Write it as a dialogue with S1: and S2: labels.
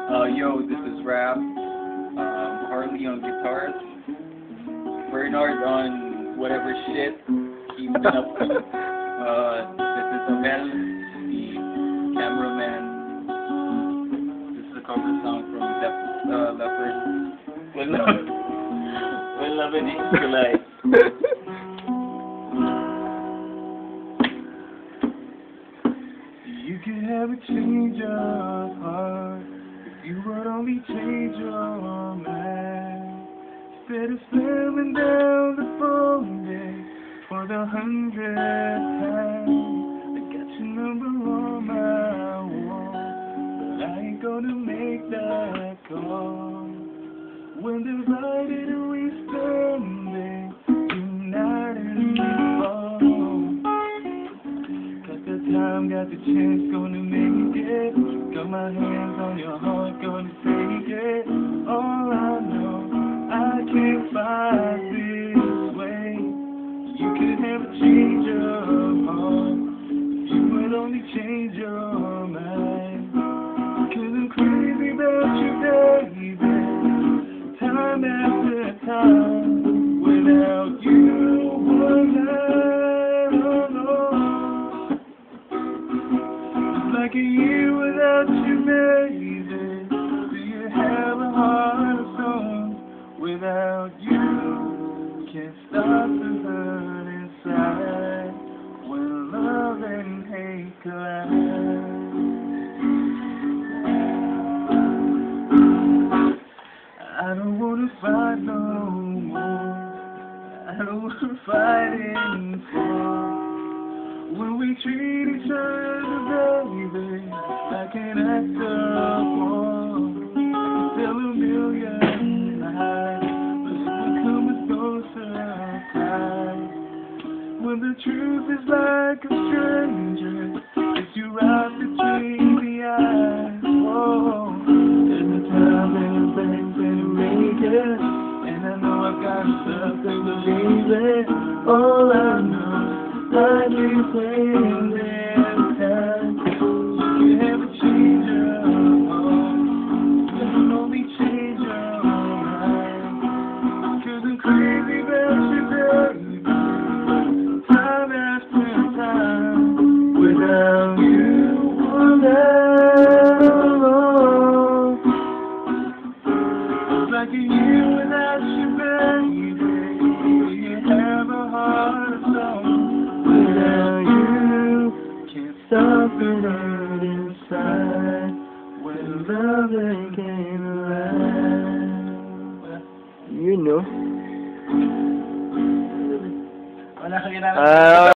S1: Yo, this is Rap. Harley on guitars. Bernard on whatever shit. Keeping it up. This is Abel, the cameraman. This is a cover song from Leopard. When love and hate collide.
S2: You could have a change of heart if you would only change your mind. Instead of slamming down the phone day for the 100th time, I got your number on my wall, but I ain't gonna make that call. When divided we standing, united we fall. Time, got the chance, gonna make it. Got my hands on your heart, gonna take it. All I know, I can't fight this way. You could have a change of heart if you would only change your mind. 'Cause I'm crazy about you, baby. Time after time, without you, one night alone. Like a year without you, baby. Do you have a heart of stone? Without you, can't stop the hurt inside when love and hate collide. I don't wanna fight no more. I don't wanna fight anymore. When we treat each other, baby, like an act of war, I can tell a million lies, but it will come as no surprise. When the truth is like a stranger, it's you right between the eyes. Oh, there's a time and a place and a maker, and I know I've got stuff to believe in. All I know, I've been playing this time. You can have a change of heart. You can only change your mind. 'Cause I'm crazy about you, baby. Time after time, without you, one night alone. It's like a year without you, baby. You have a heart of stone. Without you, can't stop the hurt inside when love ain't alive. You know.